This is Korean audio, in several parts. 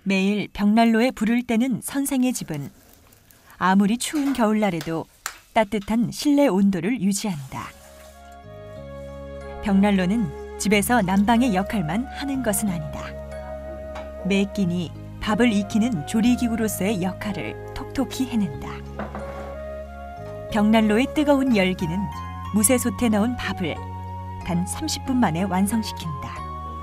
매일 벽난로에 불을 때는 선생의 집은 아무리 추운 겨울날에도 따뜻한 실내 온도를 유지한다. 벽난로는 집에서 난방의 역할만 하는 것은 아니다. 매 끼니 밥을 익히는 조리기구로서의 역할을 톡톡히 해낸다. 벽난로의 뜨거운 열기는 무쇠솥에 넣은 밥을 단 30분 만에 완성시킨다.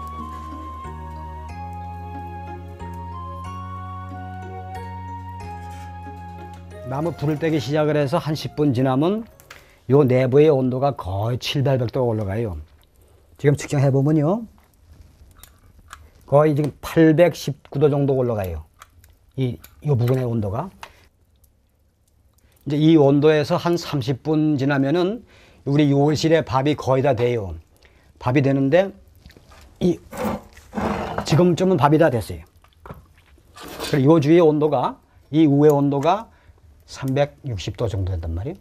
나무 불을 떼기 시작을 해서 한 10분 지나면 요 내부의 온도가 거의 700~800도가 올라가요. 지금 측정해 보면요, 거의 지금 819도 정도 올라가요. 이 부분의 온도가. 이제 이 온도에서 한 30분 지나면은 우리 요리실에 밥이 거의 다 돼요. 밥이 되는데 지금쯤은 밥이 다 됐어요. 그리고 요 주위의 온도가, 이 위의 온도가 360도 정도 된단 말이에요.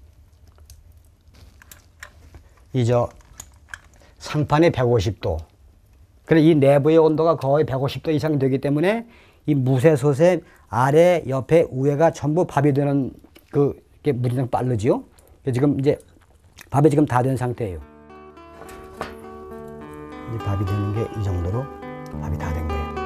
상판이 150도. 그래, 이 내부의 온도가 거의 150도 이상 되기 때문에 이 무쇠솥의 아래, 옆에, 위에가 전부 밥이 되는 게 무진장 빠르지요. 지금 이제 밥이 지금 다 된 상태예요. 이제 밥이 되는 게 이 정도로 밥이 다 된 거예요.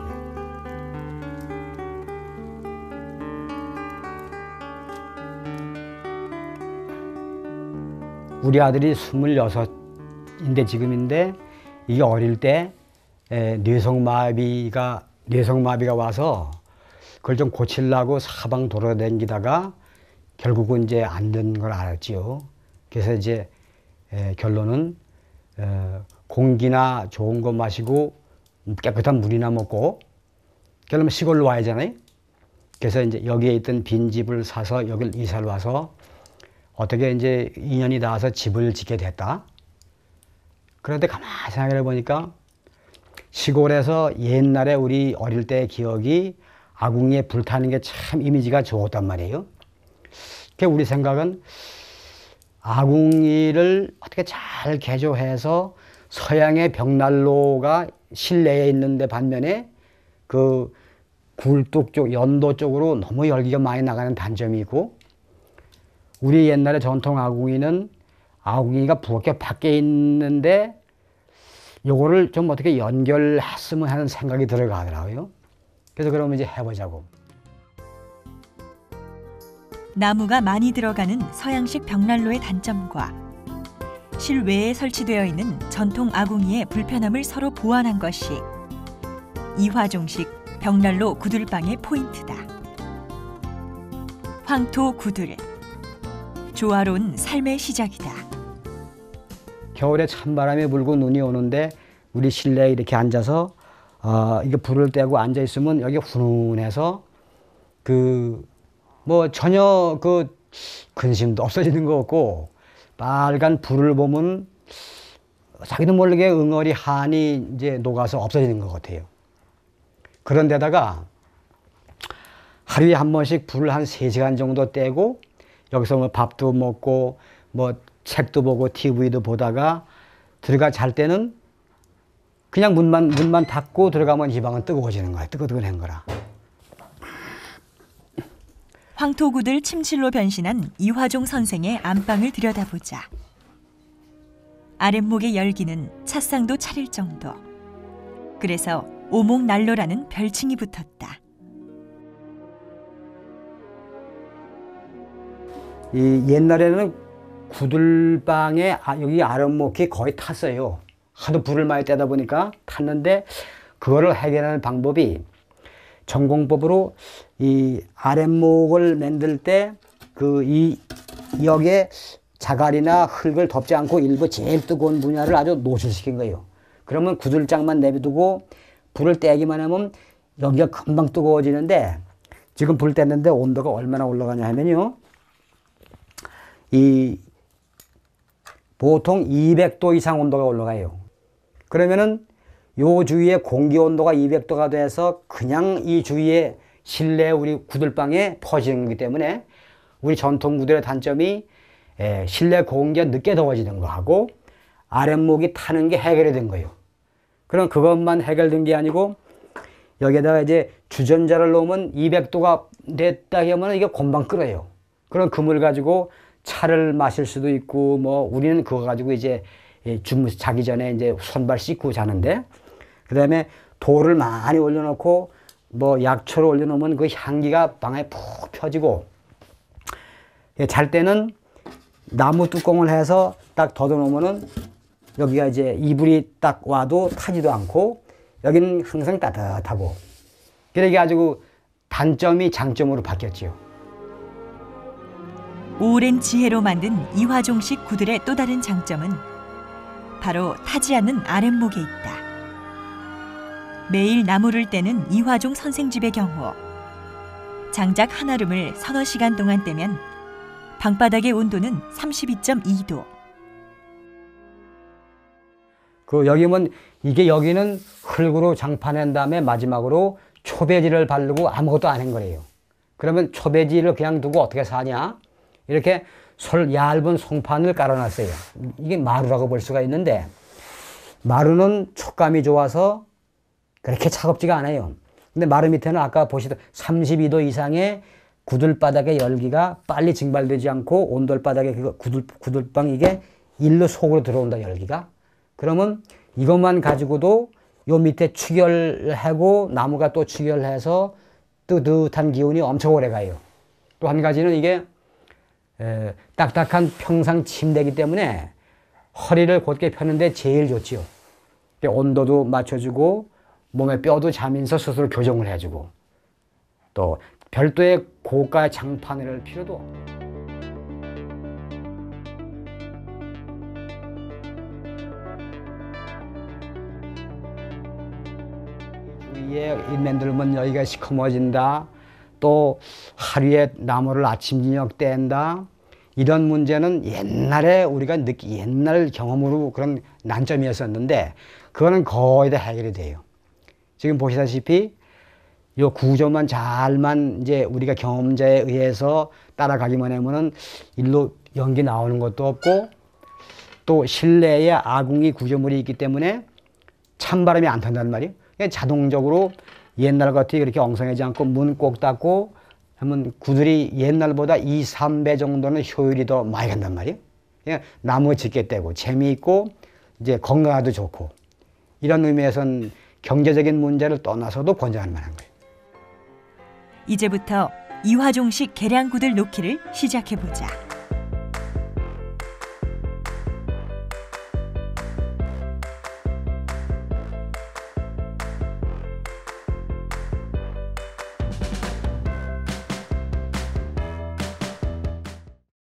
우리 아들이 26인데 지금인데, 이게 어릴 때 뇌성마비가 와서 그걸 좀 고치려고 사방 돌아다니다가 결국은 이제 안 된 걸 알았지요. 그래서 이제 결론은 공기나 좋은 거 마시고 깨끗한 물이나 먹고, 그러면 시골로 와야 하잖아요. 그래서 이제 여기에 있던 빈집을 사서 여길 이사를 와서 어떻게 이제 인연이 닿아서 집을 짓게 됐다. 그런데 가만히 생각해 보니까 시골에서 옛날에 우리 어릴 때의 기억이 아궁이에 불 타는 게 참 이미지가 좋았단 말이에요. 그래서 우리 생각은 아궁이를 어떻게 잘 개조해서 서양의 벽난로가 실내에 있는데 반면에 그 굴뚝 쪽, 연도 쪽으로 너무 열기가 많이 나가는 단점이 있고, 우리 옛날에 전통 아궁이는 아궁이가 부엌에 밖에 있는데 요거를 좀 어떻게 연결했으면 하는 생각이 들어가더라고요. 그래서 그러면 이제 해보자고. 나무가 많이 들어가는 서양식 벽난로의 단점과 실외에 설치되어 있는 전통 아궁이의 불편함을 서로 보완한 것이 이화종식 벽난로 구들방의 포인트다. 황토 구들, 조화로운 삶의 시작이다. 겨울에 찬바람이 불고 눈이 오는데 우리 실내에 이렇게 앉아서 이게 불을 떼고 앉아 있으면 여기 훈훈해서 전혀 근심도 없어지는 것 같고, 빨간 불을 보면 자기도 모르게 응어리 한이 이제 녹아서 없어지는 것 같아요. 그런데다가 하루에 한 번씩 불을 한 3시간 정도 떼고 여기서 뭐 밥도 먹고 뭐 책도 보고 TV도 보다가 들어가 잘 때는 그냥 문만 닫고 들어가면 이 방은 뜨거워지는 거야. 뜨거뜨거한 거라. 황토구들 침실로 변신한 이화종 선생의 안방을 들여다보자. 아랫목의 열기는 찻상도 차릴 정도. 그래서 오목난로라는 별칭이 붙었다. 이 옛날에는 구들방에 여기 아랫목이 거의 탔어요. 하도 불을 많이 떼다 보니까 탔는데, 그거를 해결하는 방법이 전공법으로 이 아랫목을 만들 때 여기에 자갈이나 흙을 덮지 않고 일부 제일 뜨거운 분야를 아주 노출시킨 거예요. 그러면 구들장만 내비두고 불을 떼기만 하면 여기가 금방 뜨거워지는데, 지금 불 뗐는데 온도가 얼마나 올라가냐 하면요, 보통 200도 이상 온도가 올라가요. 그러면은 요 주위에 공기 온도가 200도가 돼서 그냥 이 주위에 실내 우리 구들방에 퍼지는 거기 때문에 우리 전통 구들의 단점이 실내 공기가 늦게 더워지는 거하고 아랫목이 타는 게 해결이 된 거예요. 그럼 그것만 해결된 게 아니고 여기에다가 이제 주전자를 넣으면 200도가 됐다 하면 이게 금방 끓어요. 그럼 그물 가지고 차를 마실 수도 있고, 뭐 우리는 그거 가지고 이제 자기 전에 이제 손발 씻고 자는데, 그 다음에 돌을 많이 올려놓고 뭐 약초를 올려놓으면 그 향기가 방에 푹 펴지고, 잘 때는 나무 뚜껑을 해서 딱 닫아놓으면은 여기가 이제 이불이 딱 와도 타지도 않고, 여기는 항상 따뜻하고, 그래 가지고 단점이 장점으로 바뀌었지요. 오랜 지혜로 만든 이화종식 구들의 또 다른 장점은 바로 타지 않는 아랫목에 있다. 매일 나무를 떼는 이화종 선생집의 경우 장작 한 아름을 서너 시간 동안 떼면 방바닥의 온도는 32.2도. 여기면 이게 여기는 흙으로 장판한 다음에 마지막으로 초배지를 바르고 아무것도 안 한 거래요. 그러면 초배지를 그냥 두고 어떻게 사냐? 이렇게 얇은 송판을 깔아놨어요. 이게 마루라고 볼 수가 있는데, 마루는 촉감이 좋아서 그렇게 차갑지가 않아요. 근데 마루 밑에는 아까 보시던 32도 이상의 구들바닥의 열기가 빨리 증발되지 않고 온돌바닥의 그 구들방 이게 일로 속으로 들어온다, 열기가. 그러면 이것만 가지고도 요 밑에 축열하고 나무가 또 축열해서 뜨뜻한 기운이 엄청 오래 가요. 또 한 가지는 이게 딱딱한 평상 침대이기 때문에 허리를 곧게 펴는데 제일 좋지요. 온도도 맞춰주고 몸에 뼈도 자면서 스스로 교정을 해주고, 또 별도의 고가 장판을 할 필요도 없고. 주위에 인맨 들면 여기가 시커머진다, 또 하루에 나무를 아침 저녁 뗀다, 이런 문제는 옛날에 우리가 옛날 경험으로 그런 난점이었었는데, 그거는 거의 다 해결이 돼요. 지금 보시다시피 이 구조만 잘만 이제 우리가 경험자에 의해서 따라가기만 하면은 일로 연기 나오는 것도 없고, 또 실내에 아궁이 구조물이 있기 때문에 찬바람이 안 탄단 말이에요. 자동적으로 옛날 같이 그렇게 엉성하지 않고 문 꼭 닫고 하면 구들이 옛날보다 2, 3배 정도는 효율이 더 많이 간단 말이에요. 나무 짙게 떼고 재미있고 이제 건강에도 좋고, 이런 의미에서는 경제적인 문제를 떠나서도 권장할 만한 거예요. 이제부터 이화종식 계량구들 놓기를 시작해보자.